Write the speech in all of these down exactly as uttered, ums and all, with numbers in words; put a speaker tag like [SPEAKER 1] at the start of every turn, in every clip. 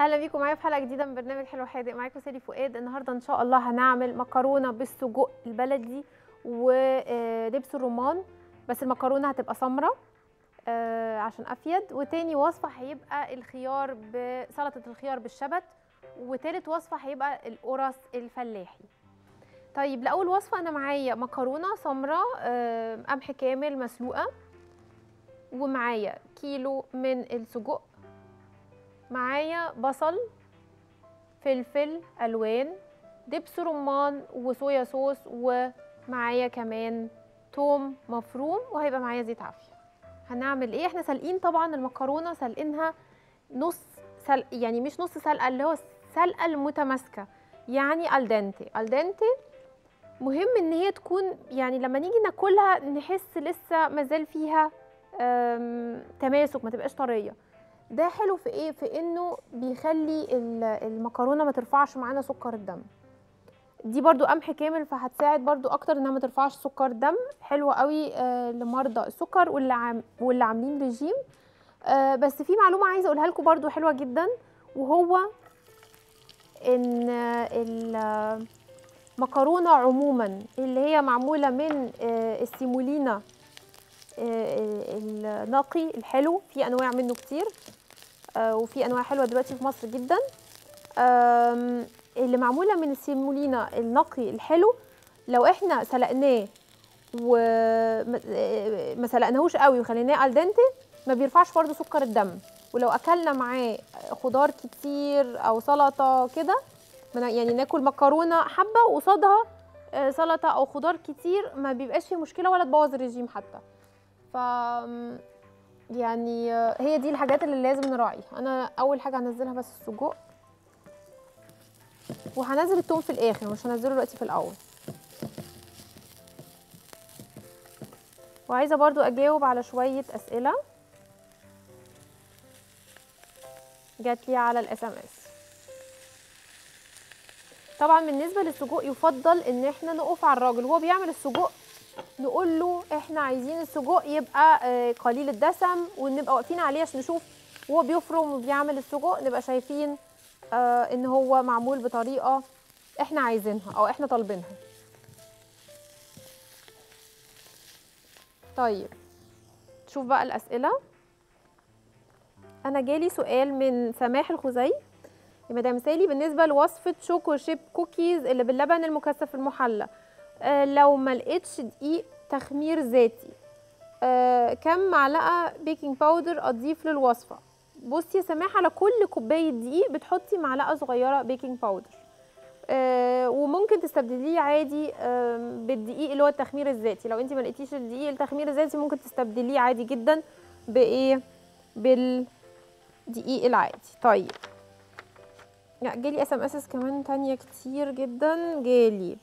[SPEAKER 1] اهلا بيكم معايا في حلقه جديده من برنامج حلو حادق. معاكم سالي فؤاد. النهارده ان شاء الله هنعمل مكرونه بالسجق البلدي ودبس الرمان، بس المكرونه هتبقى سمراء عشان افيد. وتاني وصفه هيبقى الخيار بسلطه الخيار بالشبت، وتالت وصفه هيبقى القرص الفلاحي. طيب لاول وصفه انا معايا مكرونه سمراء قمح كامل مسلوقه، ومعايا كيلو من السجق، معايا بصل، فلفل الوان، دبس رمان وصويا صوص، ومعايا كمان توم مفروم، وهيبقى معايا زيت عافيه. هنعمل ايه؟ احنا سالقين طبعا المكرونه، سالقينها نص سلق، يعني مش نص سلقه، اللي هو السلقه المتماسكه، يعني الدنتي. الدنتي مهم ان هي تكون، يعني لما نيجي ناكلها نحس لسه مازال فيها تماسك، ما تبقاش طريه. ده حلو في ايه؟ في انه بيخلي المكرونه ما ترفعش معانا سكر الدم. دي برضو قمح كامل، فهتساعد برضو اكتر انها ما ترفعش سكر الدم. حلوه قوي آه لمرضى السكر واللي عام واللي عاملين ريجيم. آه بس في معلومه عايزه اقولها لكم برضو حلوه جدا، وهو ان المكرونه عموما اللي هي معموله من آه السيمولينا آه النقي الحلو، في انواع منه كتير، آه وفي انواع حلوه دلوقتي في مصر جدا. اللي معموله من السيمولينا النقي الحلو، لو احنا سلقناه وما سلقناهوش قوي وخليناه الدنتي ما بيرفعش برضو سكر الدم. ولو اكلنا معاه خضار كتير او سلطه كده، يعني ناكل مكرونه حبه وقصادها سلطه او خضار كتير، ما بيبقاش فيه مشكله ولا تبوظ الرجيم حتى. ف يعني هي دي الحاجات اللي لازم نراعيها. انا اول حاجه هنزلها بس السجق، وهنزل التوم في الاخر، مش هنزله دلوقتي في الاول. وعايزه برضو اجاوب على شويه اسئله جات لي على الاس ام اس. طبعا بالنسبه للسجق يفضل ان احنا نقف على الراجل وهو بيعمل السجق، نقول له احنا عايزين السجق يبقى قليل الدسم، ونبقى واقفين عليه عشان نشوف وهو بيفرم وبيعمل السجق، نبقى شايفين ان هو معمول بطريقه احنا عايزينها او احنا طالبينها. طيب شوف بقى الاسئله. انا جالي سؤال من سماح الخزي: يا مدام سالي، بالنسبه لوصفه شوكو شيب كوكيز اللي باللبن المكثف المحلى، آه لو ما لقيتش دقيق تخمير ذاتي، آه كم معلقه بيكنج باودر اضيف للوصفه؟ بصي يا سماح، على كل كوبايه دقيق بتحطي معلقه صغيره بيكنج باودر، آه وممكن تستبدليه عادي آه بالدقيق اللي هو التخمير الذاتي. لو انت ما لقيتيش الدقيق التخمير الذاتي ممكن تستبدليه عادي جدا بايه؟ بالدقيق العادي. طيب جالي اس ام اس كمان تانية كتير جدا. جالي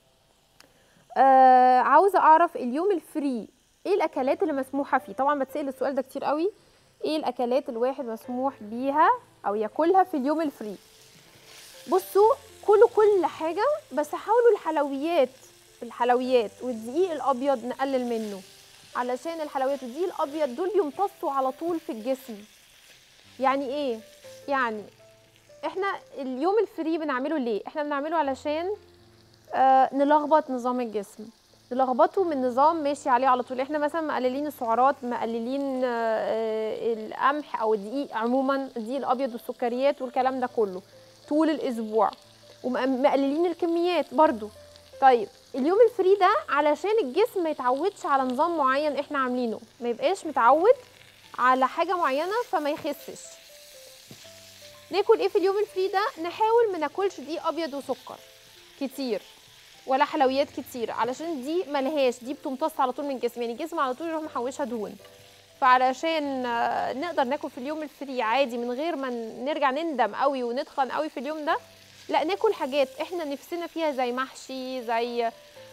[SPEAKER 1] آه عاوزه اعرف اليوم الفري ايه الاكلات اللي مسموحه فيه. طبعا بتسال السؤال ده كتير قوي، ايه الاكلات الواحد مسموح بيها او ياكلها في اليوم الفري؟ بصوا، كلوا كل حاجه، بس حاولوا الحلويات الحلويات والدقيق الابيض نقلل منه، علشان الحلويات والدقيق الابيض دول بيمتصوا على طول في الجسم. يعني ايه؟ يعني احنا اليوم الفري بنعمله ليه؟ احنا بنعمله علشان آه نلخبط نظام الجسم، نلخبطه من نظام ماشي عليه على طول. احنا مثلا مقللين السعرات، مقللين آه القمح او الدقيق عموما، الدقيق الابيض والسكريات والكلام ده كله طول الاسبوع، ومقللين الكميات برضو. طيب اليوم الفري ده علشان الجسم ما يتعودش على نظام معين احنا عاملينه، ما يبقاش متعود على حاجه معينه فما يخسش. ناكل ايه في اليوم الفري ده؟ نحاول ما ناكلش دقيق ابيض وسكر كتير ولا حلويات كتير، علشان دي ملهاش، دي بتمتص على طول من الجسم، يعني الجسم على طول يروح محوشها دهون. فعلشان نقدر ناكل في اليوم الفري عادي من غير ما نرجع نندم قوي ونتخن قوي في اليوم ده، لا ناكل حاجات احنا نفسنا فيها زي محشي، زي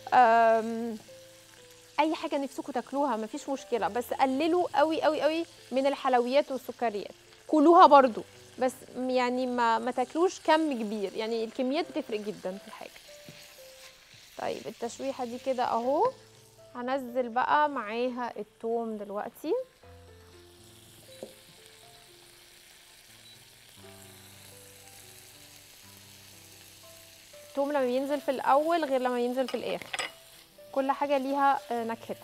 [SPEAKER 1] اي حاجه نفسكم تاكلوها مفيش مشكله، بس قللوا قوي قوي قوي من الحلويات والسكريات. كلوها برضو بس يعني ما ما تاكلوش كم كبير، يعني الكميات بتفرق جدا في الحاجه. طيب التشويحه دي كده اهو. هنزل بقى معاها الثوم دلوقتي. التوم لما بينزل في الاول غير لما ينزل في الاخر، كل حاجه ليها نكهتها.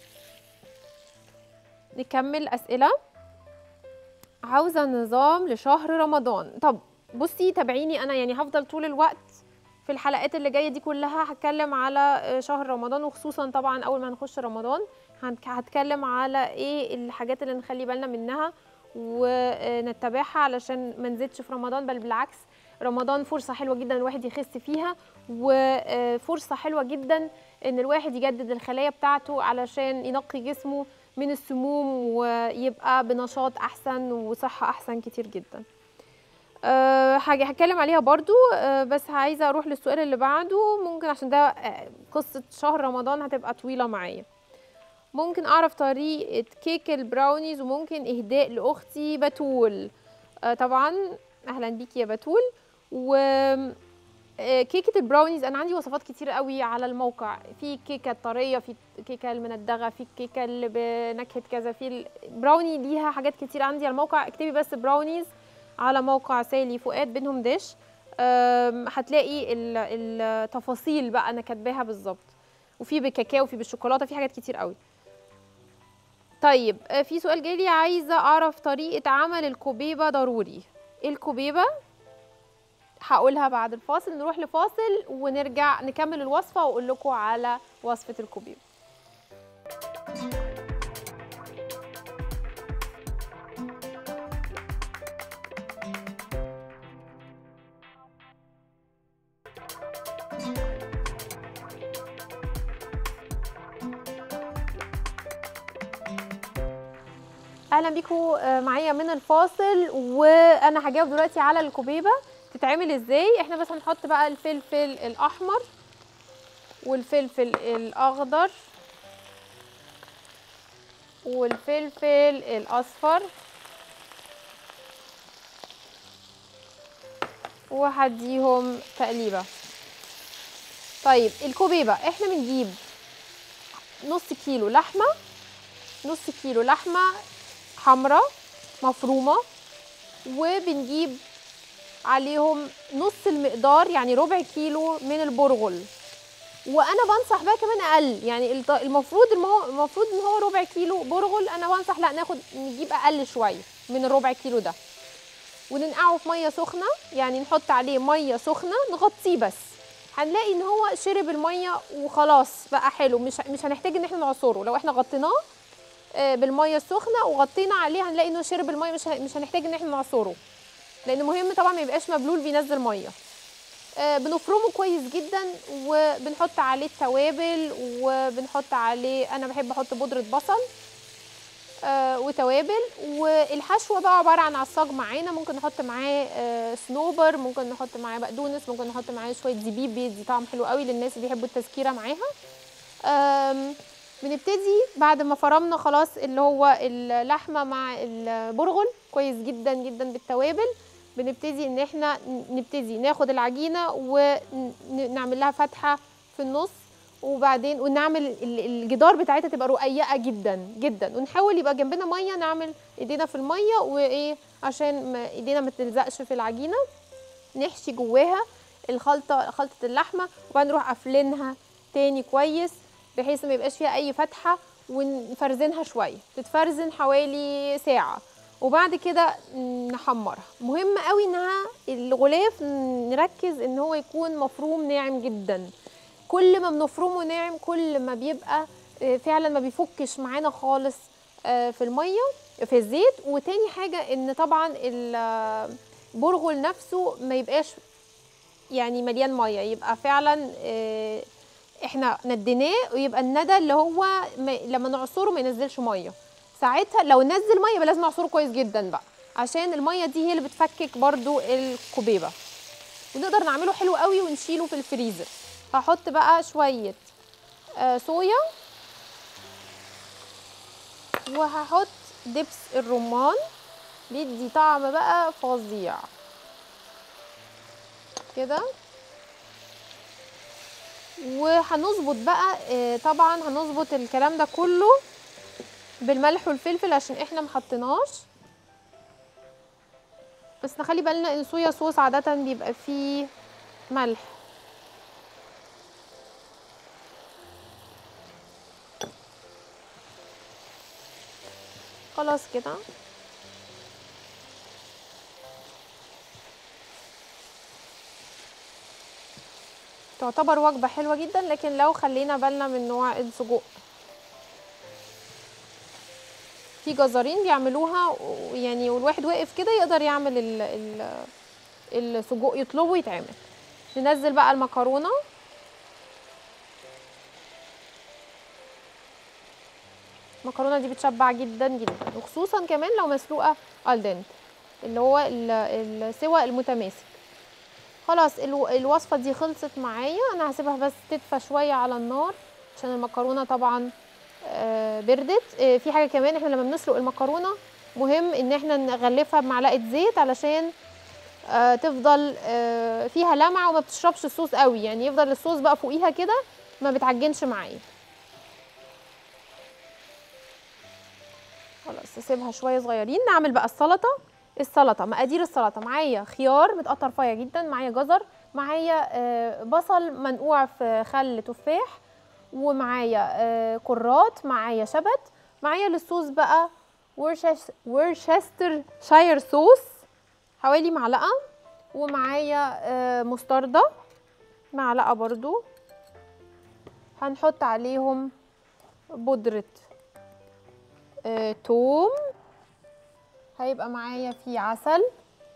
[SPEAKER 1] نكمل اسئله. عاوزه نظام لشهر رمضان. طب بصي تابعيني انا، يعني هفضل طول الوقت في الحلقات اللي جايه دي كلها هتكلم على شهر رمضان، وخصوصا طبعا اول ما نخش رمضان هتكلم على ايه الحاجات اللي نخلي بالنا منها ونتبعها علشان ما نزيدش في رمضان، بل بالعكس رمضان فرصه حلوه جدا الواحد يخس فيها، وفرصه حلوه جدا ان الواحد يجدد الخلايا بتاعته علشان ينقي جسمه من السموم ويبقى بنشاط احسن وصحه احسن كتير جدا. أه حاجه هتكلم عليها برضو، أه بس عايزه اروح للسؤال اللي بعده ممكن، عشان ده أه قصه شهر رمضان هتبقى طويله معايا. ممكن اعرف طريقه كيك البراونيز وممكن اهداء لاختي بتول. أه طبعا اهلا بيكي يا بتول. و كيكه البراونيز انا عندي وصفات كتير قوي على الموقع، في كيكه طريه، في كيكه المندغه، في الكيكه اللي بنكهه كذا، في البراوني ليها حاجات كتير عندي على الموقع. اكتبي بس براونيز على موقع سالي فؤاد بينهم داش، هتلاقي التفاصيل بقى انا كاتباها بالظبط، وفي بالكاكاو وفي بالشوكولاته، في حاجات كتير قوي. طيب في سؤال جالي، عايزه اعرف طريقه عمل الكوبيبه ضروري. ايه الكوبيبه؟ هقولها بعد الفاصل. نروح لفاصل ونرجع نكمل الوصفه واقول لكم على وصفه الكوبيبه. اهلا بيكم معايا من الفاصل، وانا هجاوب دلوقتي على الكوبيبه تتعمل ازاي. احنا بس هنحط بقى الفلفل الاحمر والفلفل الاخضر والفلفل الاصفر، وهديهم تقليبه. طيب الكوبيبه احنا بنجيب نص كيلو لحمه، نص كيلو لحمه حمراء مفرومه، وبنجيب عليهم نص المقدار يعني ربع كيلو من البرغل، وانا بنصح بقى كمان اقل، يعني المفروض المفروض ان هو ربع كيلو برغل، انا بنصح لا ناخد نجيب اقل شويه من الربع كيلو ده، وننقعه في ميه سخنه، يعني نحط عليه ميه سخنه نغطيه بس، هنلاقي ان هو شرب الميه وخلاص بقى حلو، مش مش هنحتاج ان احنا نعصره. لو احنا غطيناه بالميه السخنه وغطينا عليه هنلاقي انه شرب الميه، مش مش هنحتاج ان احنا نعصره، لان مهم طبعا ما يبقاش مبلول بينزل ميه. آه بنفرمه كويس جدا وبنحط عليه التوابل، وبنحط عليه انا بحب احط بودره بصل آه وتوابل، والحشوه بقى عباره عن عصاج معانا، ممكن نحط معاه آه صنوبر، ممكن نحط معاه بقدونس، ممكن نحط معاه شويه زبيب بيدي طعم حلو قوي للناس اللي بيحبوا التسكيره معاها. آه بنبتدي بعد ما فرمنا خلاص اللي هو اللحمه مع البرغل كويس جدا جدا بالتوابل، بنبتدي ان احنا نبتدي ناخد العجينه ونعمل لها فتحه في النص، وبعدين ونعمل الجدار بتاعتها تبقى رقيقه جدا جدا، ونحاول يبقى جنبنا ميه، نعمل ايدينا في الميه وايه عشان ايدينا ما تلزقش في العجينه، نحشي جواها الخلطه خلطه اللحمه، وبعدين نروح قافلينها تاني كويس بحيث ما يبقاش فيها اي فتحه، ونفرزنها شويه، تتفرزن حوالي ساعه، وبعد كده نحمرها. مهم قوي انها الغلاف نركز ان هو يكون مفروم ناعم جدا، كل ما بنفرمه ناعم كل ما بيبقى فعلا ما بيفكش معانا خالص في الميه في الزيت. وتاني حاجه ان طبعا البرغل نفسه ما يبقاش يعني مليان ميه، يبقى فعلا احنا نديناه ويبقى الندى اللي هو لما نعصره ما ينزلش ميه، ساعتها لو نزل ميه يبقى لازم نعصره كويس جدا بقى، عشان الميه دي هي اللي بتفكك برده الكوبيبه، ونقدر نعمله حلو قوي ونشيله في الفريزر. هحط بقى شويه آه صويا، وهحط دبس الرمان بيدي طعم بقى فظيع كده، وهنظبط بقى آه طبعا هنظبط الكلام ده كله بالملح والفلفل عشان احنا محطناش، بس نخلي بالنا ان الصويا صوص عاده بيبقى فيه ملح، خلاص كده. تعتبر وجبة حلوة جدا، لكن لو خلينا بالنا من نوع السجق، في جزارين بيعملوها يعني، والواحد واقف كده يقدر يعمل ال ال السجق، يطلبه ويتعمل. ننزل بقى المكرونة. المكرونة دي بتشبع جدا جدا، وخصوصا كمان لو مسلوقة الدنت، اللي هو السوى المتماسك. خلاص الوصفة دي خلصت معايا، انا هسيبها بس تدفى شوية على النار عشان المكرونة طبعا بردت. في حاجة كمان، احنا لما بنسلق المكرونة مهم ان احنا نغلفها بمعلقة زيت علشان تفضل فيها لمعة وما بتشربش الصوص قوي، يعني يفضل الصوص بقى فوقيها كده ما بتعجنش معايا. خلاص اسيبها شويه صغيرين. نعمل بقى السلطه. السلطه، مقادير السلطه: معايا خيار متقطع رفيع جدا، معايا جزر، معايا بصل منقوع في خل تفاح، ومعايا كرات، معايا شبت، معايا للصوص بقى ورشستر شاير صوص حوالي معلقه، ومعايا مستردة معلقه برضو. هنحط عليهم بودره آه، توم. هيبقى معايا فيه عسل،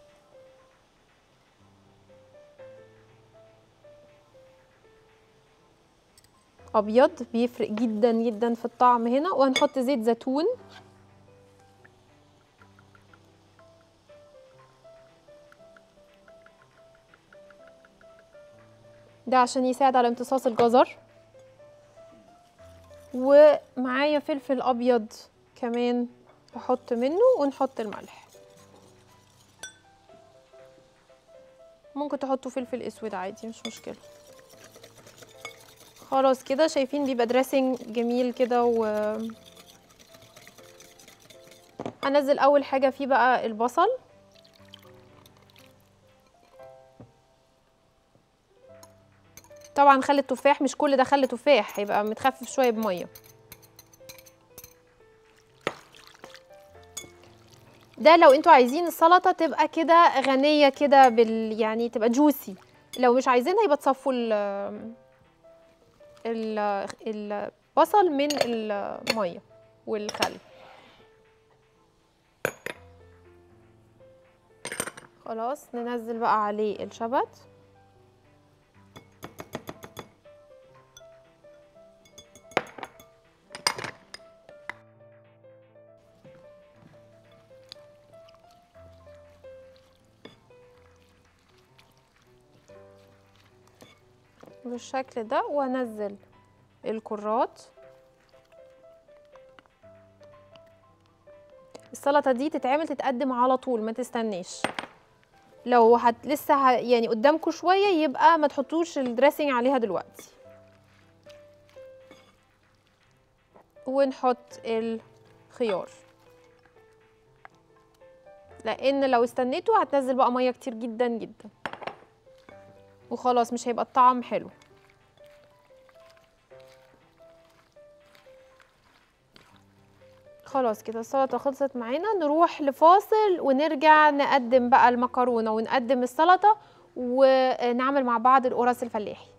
[SPEAKER 1] ابيض بيفرق جدا جدا في الطعم هنا، وهنحط زيت زيتون. ده عشان يساعد على امتصاص الجزر. ومعايا فلفل ابيض كمان احط منه، ونحط الملح. ممكن تحطوا فلفل اسود عادي مش مشكله. خلاص كده شايفين بيبقى دريسنج جميل كده. و هنزل اول حاجه فيه بقى البصل. طبعا خل التفاح، مش كل ده خل تفاح، هيبقى متخفف شويه بميه. ده لو انتوا عايزين السلطه تبقى كده غنيه كده بال يعني تبقى جوسي. لو مش عايزينها يبقى تصفوا ال ال البصل من الميه والخل. خلاص ننزل بقى عليه الشبت. بالشكل ده، وهنزل الكرات. السلطه دي تتعمل تتقدم على طول، ما تستنيش. لو هت لسه ه... يعني قدامكم شويه يبقى ما تحطوش الدريسنج عليها دلوقتي. ونحط الخيار، لان لو استنيتوا هتنزل بقى ميه كتير جدا جدا، وخلاص مش هيبقى الطعم حلو. خلاص كده السلطه خلصت معانا. نروح لفاصل ونرجع نقدم بقى المكرونه ونقدم السلطه، ونعمل مع بعض القرص الفلاحي.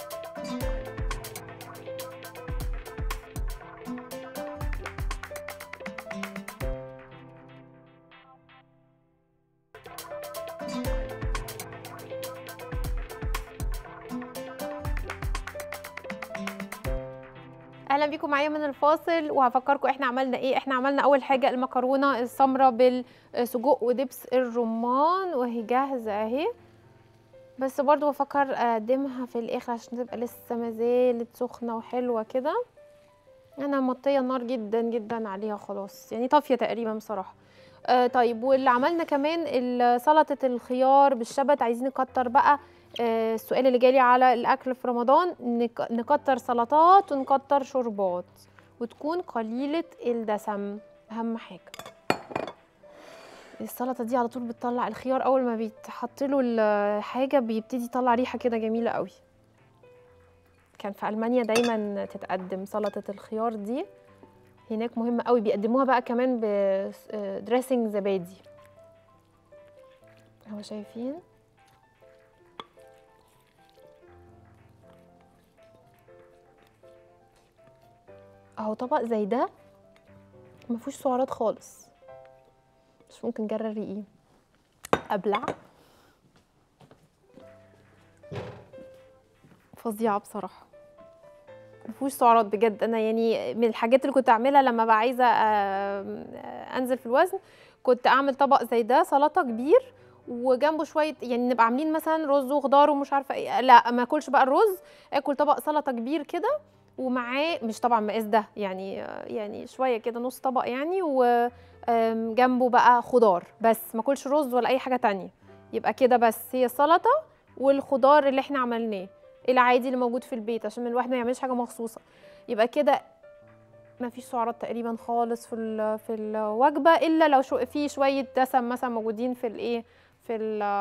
[SPEAKER 1] اهلا بيكم معايا من الفاصل، وهفكركم احنا عملنا ايه. احنا عملنا اول حاجه المكرونه السمراء بالسجق ودبس الرمان، وهي جاهزه اهي. بس برضو بفكر اقدمها في الاخر عشان تبقى لسه ما زالت سخنه وحلوه كده. انا مطيه النار جدا جدا عليها خلاص، يعني طافيه تقريبا بصراحه. آه طيب، واللي عملنا كمان سلطه الخيار بالشبت. عايزين نكتر بقى. آه السؤال اللي جالي على الاكل في رمضان، نكتر سلطات ونكتر شوربات، وتكون قليله الدسم اهم حاجه. السلطه دي على طول بتطلع الخيار، اول ما بيتحط له الحاجه بيبتدي يطلع ريحه كده جميله قوي. كان في ألمانيا دايما تتقدم سلطه الخيار دي، هناك مهمه قوي، بيقدموها بقى كمان بدريسنج زبادي اهو شايفين. اهو طبق زي ده ما فيهوش سعرات خالص، مش ممكن جرري ايه ابلع، فظيعه بصراحه، ما فيهوش سعرات بجد. انا يعني من الحاجات اللي كنت اعملها لما بقى عايزه انزل في الوزن، كنت اعمل طبق زي ده سلطه كبير وجنبه شويه، يعني نبقى عاملين مثلا رز وخضار ومش عارفه ايه، لا ما اكلش بقى الرز، اكل طبق سلطه كبير كده ومعاه، مش طبعا مقاس ده يعني، يعني شويه كده نص طبق يعني، وجنبه بقى خضار بس، ما اكلش رز ولا اي حاجه تانية، يبقى كده بس هي السلطه والخضار اللي احنا عملناه العادي اللي موجود في البيت، عشان الواحد ما يعملش حاجه مخصوصه، يبقى كده ما فيش سعرات تقريبا خالص في في الوجبه، الا لو شو في شويه دسم مثلا موجودين في الايه، في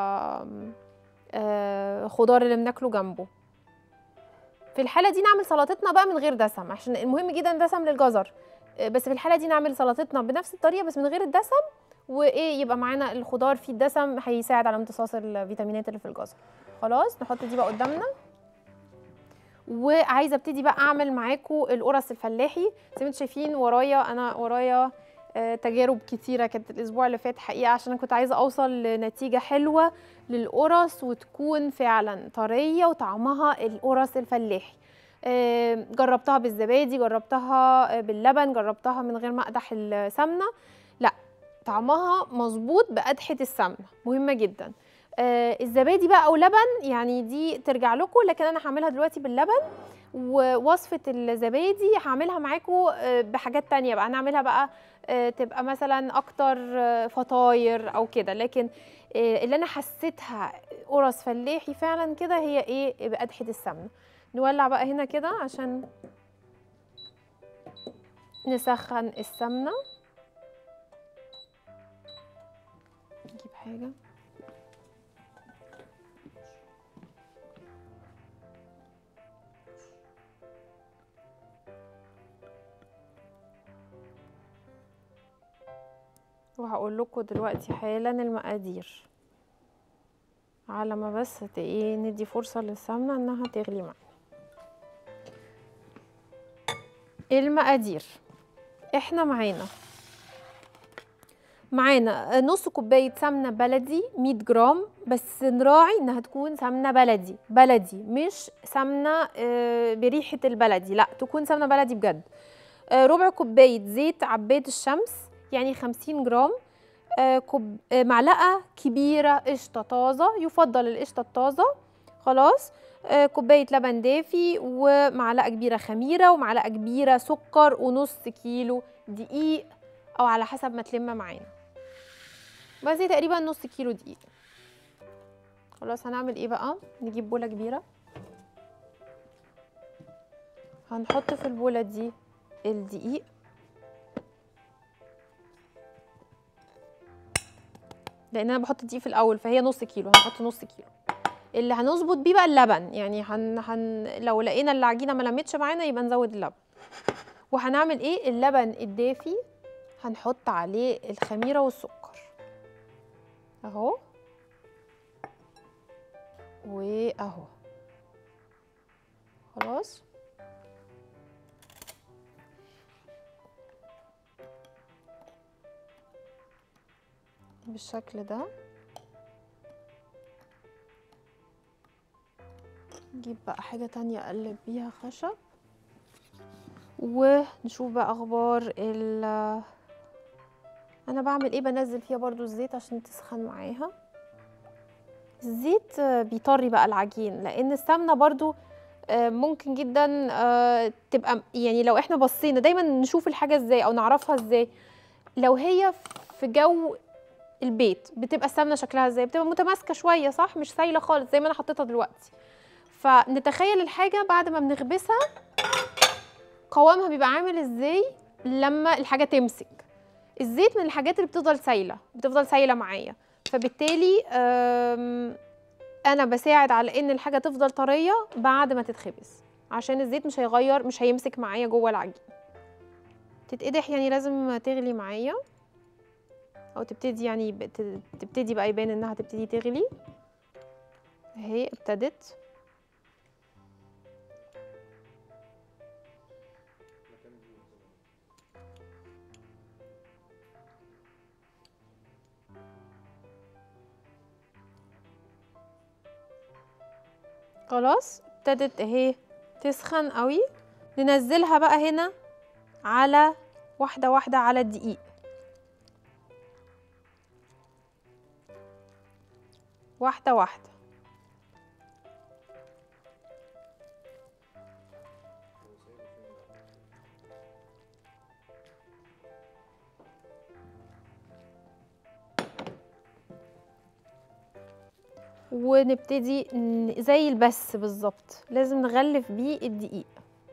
[SPEAKER 1] الخضار اللي بناكله جنبه. في الحاله دي نعمل سلطتنا بقى من غير دسم، عشان المهم جدا دسم للجزر، بس في الحاله دي نعمل سلطتنا بنفس الطريقه بس من غير الدسم، وايه يبقى معانا الخضار فيه الدسم هيساعد على امتصاص الفيتامينات اللي في الجزر. خلاص نحط دي بقى قدامنا، وعايزه ابتدي بقى اعمل معاكم القرص الفلاحي. زي ما انتم شايفين ورايا، انا ورايا آه تجارب كتيره كانت الاسبوع اللي فات حقيقه، عشان انا كنت عايزه اوصل لنتيجه حلوه للقرص وتكون فعلا طريه وطعمها القرص الفلاحي. آه جربتها بالزبادي، جربتها باللبن، جربتها من غير ما اقدح السمنه، لا طعمها مظبوط بقدحه السمنه، مهمه جدا. آه الزبادي بقى او لبن يعني دي ترجع لكم، لكن انا هعملها دلوقتي باللبن. ووصفه الزبادي هعملها معاكم آه بحاجات تانية بقى، هنعملها بقى آه تبقى مثلا اكتر آه فطاير او كده، لكن آه اللي انا حسيتها قرص فلاحي فعلا كده هي ايه، بقدحه السمنه. نولع بقى هنا كده عشان نسخن السمنه. نجيب حاجه وهقول لكم دلوقتي حالا المقادير، على ما بس ايه ندي فرصه للسمنه انها تغلي معانا. المقادير احنا معانا معانا نص كوبايه سمنه بلدي مية جرام، بس نراعي انها تكون سمنه بلدي بلدي، مش سمنه بريحه البلدي، لا تكون سمنه بلدي بجد. ربع كوبايه زيت عباد الشمس يعني خمسين جرام، كوب معلقه كبيره قشطه طازه، يفضل القشطه الطازه. خلاص كوبايه لبن دافي، ومعلقه كبيره خميره، ومعلقه كبيره سكر، ونص كيلو دقيق او على حسب ما تلم معانا، بس تقريبا نص كيلو دقيق. خلاص هنعمل ايه بقى، نجيب بوله كبيره، هنحط في البوله دي الدقيق، لان انا بحط الدقيق في الاول فهي نص كيلو، هنحط نص كيلو. اللي هنظبط بيه بقى اللبن، يعني هن... هن... لو لقينا العجينه ما لمتش معانا يبقى نزود اللبن. وهنعمل ايه، اللبن الدافي هنحط عليه الخميره والسكر اهو واهو. خلاص بالشكل ده. نجيب بقى حاجة تانية اقلب بيها خشب، ونشوف بقى اخبار ال انا بعمل ايه، بنزل فيها برضو الزيت عشان تسخن معاها. الزيت بيطري بقى العجين، لان السمنة برضو ممكن جدا تبقى، يعني لو احنا بصينا دايما نشوف الحاجة ازاي او نعرفها ازاي، لو هي في جو البيت بتبقى السمنه شكلها ازاي، بتبقى متماسكه شويه صح، مش سايله خالص زي ما انا حطيتها دلوقتي. فنتخيل الحاجه بعد ما بنخبزها قوامها بيبقى عامل ازاي لما الحاجه تمسك. الزيت من الحاجات اللي بتفضل سايله بتفضل سايله معايا، فبالتالي انا بساعد على ان الحاجه تفضل طريه بعد ما تتخبز، عشان الزيت مش هيغير، مش هيمسك معايا جوه العجين. تتقدح يعني لازم تغلي معايا، او تبتدي يعني بت- تبتدي بقى يبان انها تبتدي تغلي اهي ابتدت. خلاص ابتدت اهي تسخن قوي. ننزلها بقى هنا على واحدة واحدة على الدقيق، واحدة واحدة. ونبتدي ن- زي البس بالظبط، لازم نغلف بيه الدقيق.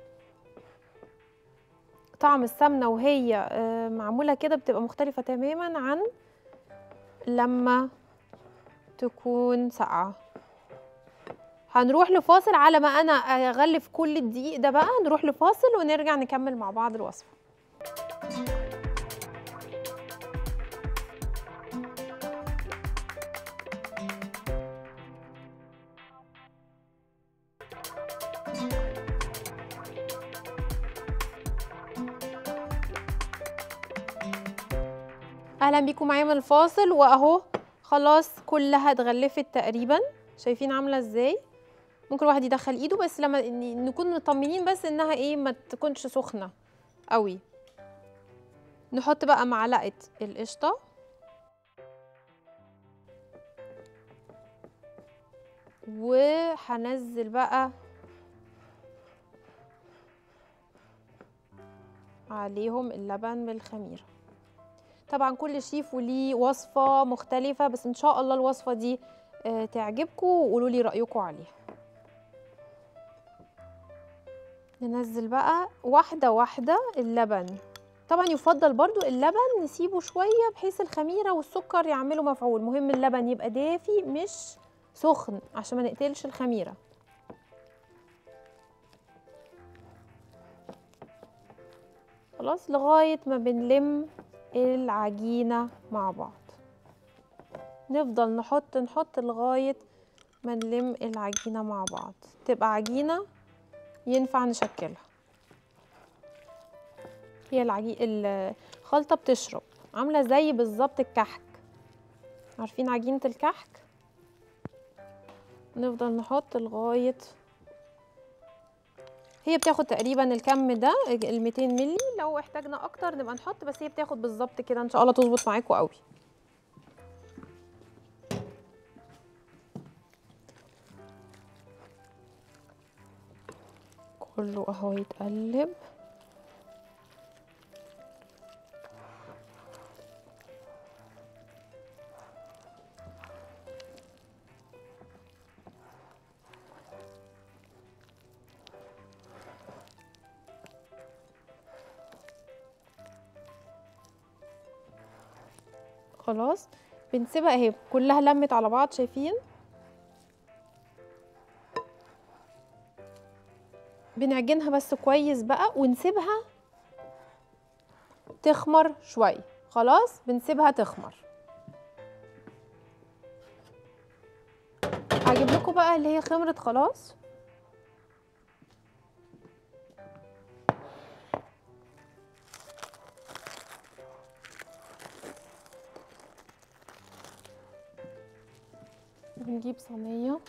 [SPEAKER 1] طعم السمنة وهي آه، معمولة كده بتبقى مختلفة تماما عن لما تكون ساقعة. هنروح لفاصل على ما انا اغلف كل الدقيق ده، بقى نروح لفاصل ونرجع نكمل مع بعض الوصفة. اهلا بيكم معايا من الفاصل، واهو خلاص كلها اتغلفت تقريبا. شايفين عامله ازاي؟ ممكن الواحد يدخل ايده بس لما ن- نكون مطمنين بس انها ايه ما تكونش سخنه قوي. نحط بقى معلقه القشطه، وهنزل بقى عليهم اللبن بالخميره. طبعا كل شيف وليه وصفه مختلفه، بس ان شاء الله الوصفه دي آه، تعجبكم، وقولوا لي رايكم عليها. ننزل بقى واحده واحده اللبن. طبعا يفضل برضو اللبن نسيبه شويه بحيث الخميره والسكر يعملوا مفعول. مهم اللبن يبقى دافي مش سخن عشان ما نقتلش الخميره. خلاص لغايه ما بنلم العجينه مع بعض، نفضل نحط نحط لغايه ما نلم العجينه مع بعض، تبقى عجينه ينفع نشكلها. هي العجي... الخلطه بتشرب، عامله زي بالظبط الكحك. عارفين عجينه الكحك؟ نفضل نحط لغايه، هي بتاخد تقريبا الكم ده ال مئتين مللي، لو احتاجنا اكتر نبقى نحط، بس هي بتاخد بالظبط كده ان شاء الله تظبط معاكم قوي. كله اهو يتقلب. خلاص بنسيبها اهي كلها لمت على بعض، شايفين؟ بنعجنها بس كويس بقى ونسيبها تخمر شويه. خلاص بنسيبها تخمر. هجيب لكم بقى اللي هي خمرت خلاص. بنجيب صينيه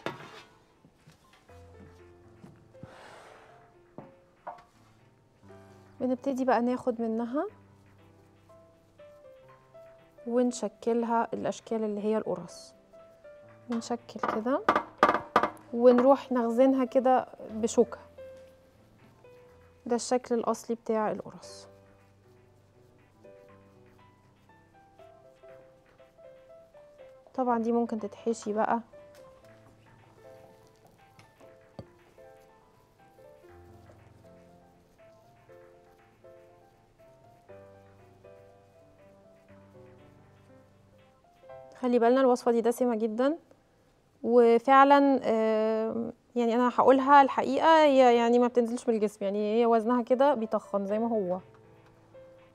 [SPEAKER 1] بنبتدي بقى ناخد منها ونشكلها الاشكال اللي هي القرص. بنشكل كده ونروح نخزنها كده بشوكة. ده الشكل الاصلي بتاع القرص. طبعا دي ممكن تتحشي بقى خلي بالنا الوصفة دي دسمة جدا، وفعلا آه، يعني انا هقولها الحقيقة، هي يعني ما بتنزلش من الجسم، يعني هي وزنها كده بيتخن زي ما هو.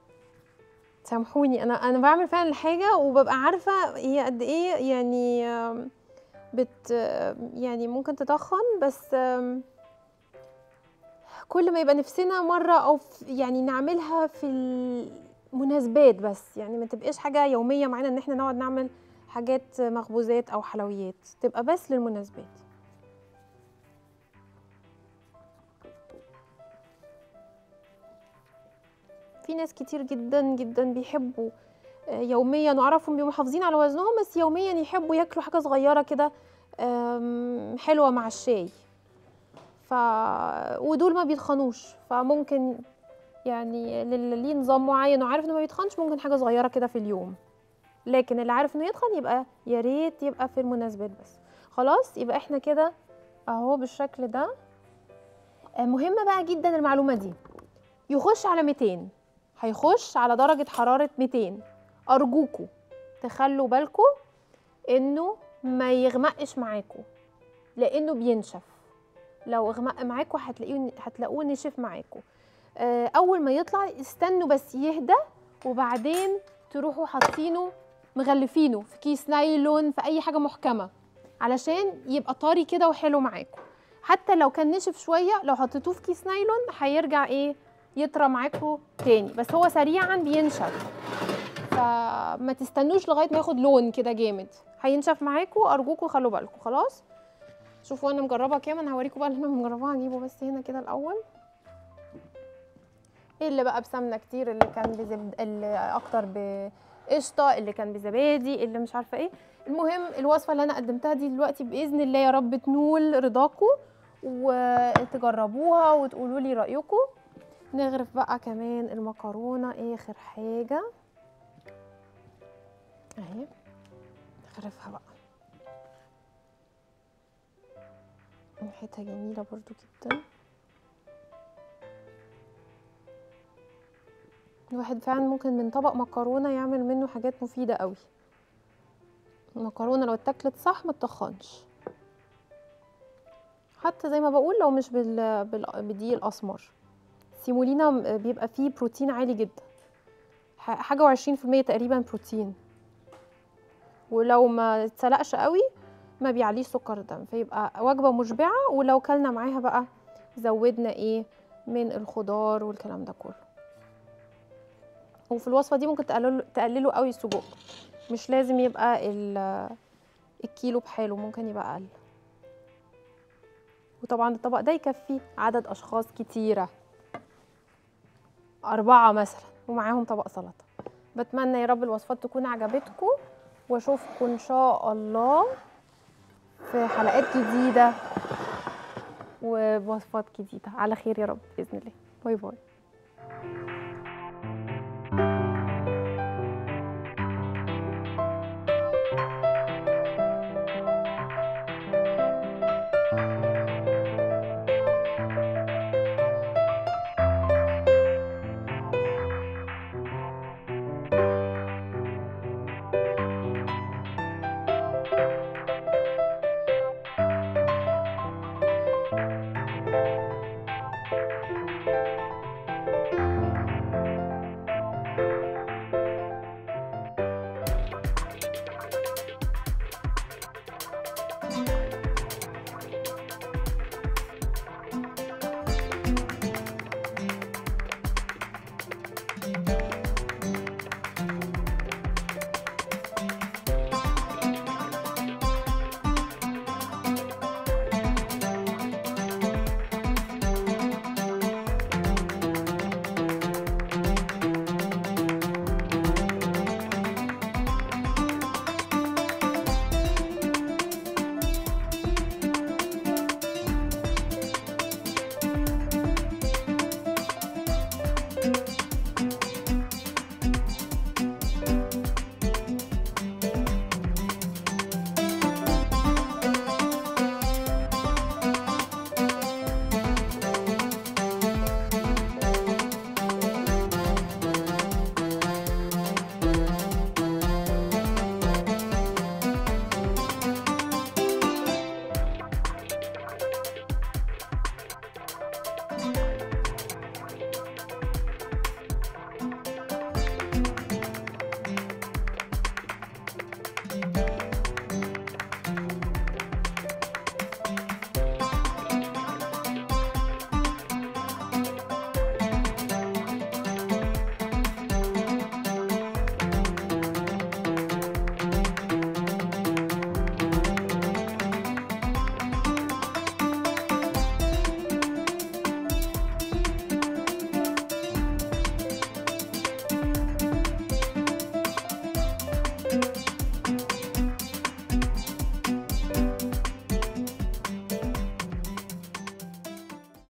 [SPEAKER 1] سامحوني، انا انا بعمل فعلا الحاجه وببقى عارفه هي قد ايه، يعني آم، بت يعني ممكن تتخن، بس آم، كل ما يبقى نفسنا مره او في يعني نعملها في المناسبات بس، يعني ما تبقاش حاجه يوميه معانا ان احنا نقعد نعمل حاجات مخبوزات او حلويات، تبقى بس للمناسبات. في ناس كتير جدا جدا بيحبوا آه، يوميا، واعرفهم بيبقوا محافظين على وزنهم بس يوميا يحبوا ياكلوا حاجه صغيره كده آم، حلوه مع الشاي. ف ودول ما بيتخنوش، فممكن يعني للي ليه نظام معين وعارف انه ما بيتخنش ممكن حاجه صغيره كده في اليوم. لكن اللي عارف انه يتخن يبقى يا ريت يبقى في المناسبات بس. خلاص، يبقى احنا كده اهو بالشكل ده. آه، مهمه بقى جدا المعلومه دي. يخش على ميتين، هيخش على درجه حراره ميتين. ارجوكوا تخلوا بالكوا انه ما يغمقش معاكوا، لانه بينشف. لو اغمق معاكوا هتلاقيه هتلاقوه نشف معاكوا. آه، اول ما يطلع استنوا بس يهدى، وبعدين تروحوا حاطينه مغلفينه في كيس نايلون في اي حاجه محكمه علشان يبقى طري كده وحلو معاكم. حتى لو كان نشف شويه لو حطيتوه في كيس نايلون هيرجع ايه يطرى معاكم تاني، بس هو سريعا بينشف، فما تستنوش لغايه ما ياخد لون كده جامد، هينشف معاكم. ارجوكم خلوا بالكم. خلاص، شوفوا انا مجربه كام، انا هوريكم بقى اللي انا مجرباها. هجيبه بس هنا كده الاول. ايه اللي بقى بسمنه كتير، اللي كان بزبد، اللي اكتر بقشطه، اللي كان بزبادي، اللي مش عارفه ايه. المهم الوصفه اللي انا قدمتها دي دلوقتي باذن الله يا رب تنول رضاكم وتجربوها وتقولوا لي رايكم. نغرف بقى كمان المكرونه اخر حاجه اهي، نغرفها بقى. ريحتها جميله برضو جدا. الواحد فعلا ممكن من طبق مكرونه يعمل منه حاجات مفيده قوي. المكرونه لو اتاكلت صح ما تتخنش، حتى زي ما بقول لو مش بال... بال... بالدقيق الاسمر. سيمولينا بيبقى فيه بروتين عالي جدا، حاجه وعشرين في المية تقريبا بروتين، ولو ما اتسلقش قوي ما بيعليش سكر الدم، فيبقى وجبه مشبعه. ولو كلنا معاها بقى زودنا ايه من الخضار والكلام ده كله. وفي الوصفه دي ممكن تقللوا تقللوا قوي السجق، مش لازم يبقى الكيلو بحاله، ممكن يبقى اقل. وطبعا الطبق ده يكفي عدد اشخاص كتيره، اربعه مثلا، ومعاهم طبق سلطه. بتمنى يا رب الوصفات تكون عجبتكم، واشوفكم ان شاء الله في حلقات جديده وبوصفات جديده على خير يا رب باذن الله. باي باي. السلامه.